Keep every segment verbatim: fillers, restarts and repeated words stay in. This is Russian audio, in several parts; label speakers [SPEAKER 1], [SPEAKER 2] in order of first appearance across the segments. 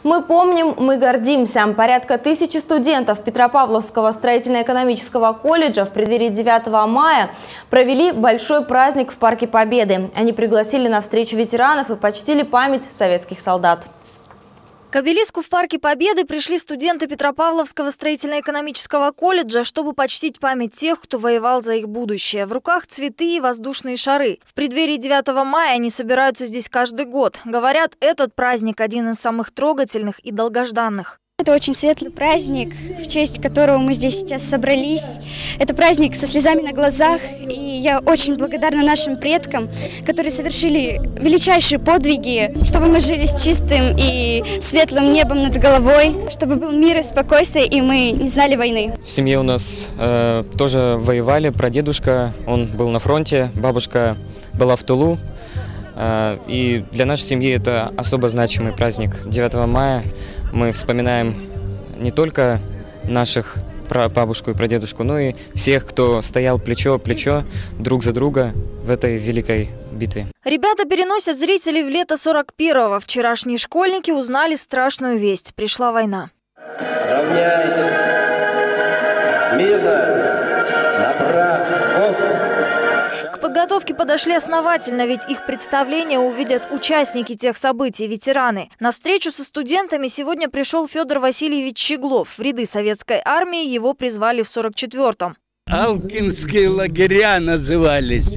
[SPEAKER 1] Мы помним, мы гордимся. Порядка тысячи студентов Петропавловского строительно-экономического колледжа в преддверии девятого мая провели большой праздник в Парке Победы. Они пригласили на встречу ветеранов и почтили память советских солдат.
[SPEAKER 2] К обелиску в Парке Победы пришли студенты Петропавловского строительно-экономического колледжа, чтобы почтить память тех, кто воевал за их будущее. В руках цветы и воздушные шары. В преддверии девятого мая они собираются здесь каждый год. Говорят, этот праздник один из самых трогательных и долгожданных.
[SPEAKER 3] Это очень светлый праздник, в честь которого мы здесь сейчас собрались. Это праздник со слезами на глазах, и я очень благодарна нашим предкам, которые совершили величайшие подвиги, чтобы мы жили с чистым и светлым небом над головой, чтобы был мир и спокойствие, и мы не знали войны.
[SPEAKER 4] В семье у нас э, тоже воевали, прадедушка, он был на фронте, бабушка была в тылу. Э, и для нашей семьи это особо значимый праздник. девятого мая мы вспоминаем не только наших прабабушку и прадедушку, но и всех, кто стоял плечо о плечо друг за друга в этой великой битве.
[SPEAKER 2] Ребята переносят зрителей в лето сорок первого. Вчерашние школьники узнали страшную весть. Пришла война.
[SPEAKER 5] Равняйся. Смирно. Направо.
[SPEAKER 2] К подготовке подошли основательно, ведь их представление увидят участники тех событий, ветераны. На встречу со студентами сегодня пришел Федор Васильевич Щеглов. В ряды советской армии его призвали в сорок четвёртом.
[SPEAKER 6] Алкинские лагеря назывались.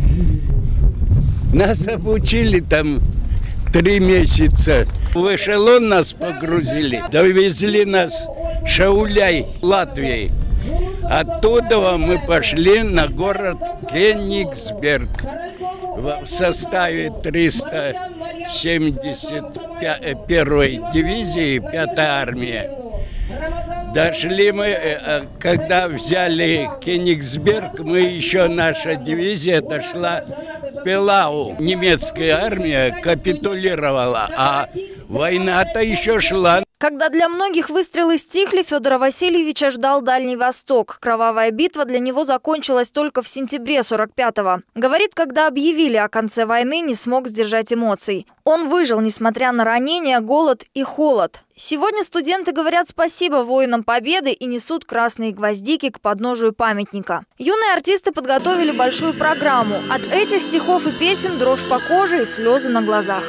[SPEAKER 6] Нас обучили там три месяца. В эшелон нас погрузили. Довезли нас Шауляй, Латвии. Оттуда мы пошли на город Кенигсберг в составе триста семьдесят первой дивизии, пятая армия. Дошли мы, когда взяли Кенигсберг, мы еще, наша дивизия дошла в Пилау. Немецкая армия капитулировала, а война-то еще шла.
[SPEAKER 2] Когда для многих выстрелы стихли, Федора Васильевича ждал Дальний Восток. Кровавая битва для него закончилась только в сентябре сорок пятого. Говорит, когда объявили о конце войны, не смог сдержать эмоций. Он выжил, несмотря на ранения, голод и холод. Сегодня студенты говорят спасибо воинам Победы и несут красные гвоздики к подножию памятника. Юные артисты подготовили большую программу. От этих стихов и песен дрожь по коже и слезы на глазах.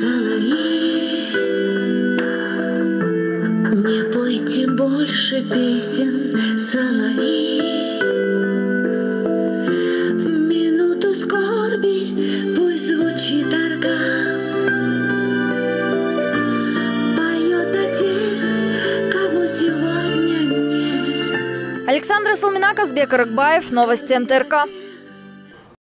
[SPEAKER 7] Не пойте больше песен, соловей. В минуту скорби пусть звучит орган. Поет о тех, кого сегодня нет.
[SPEAKER 2] Александра Салмина, Казбек Арыкбаев, новости эм тэ эр ка.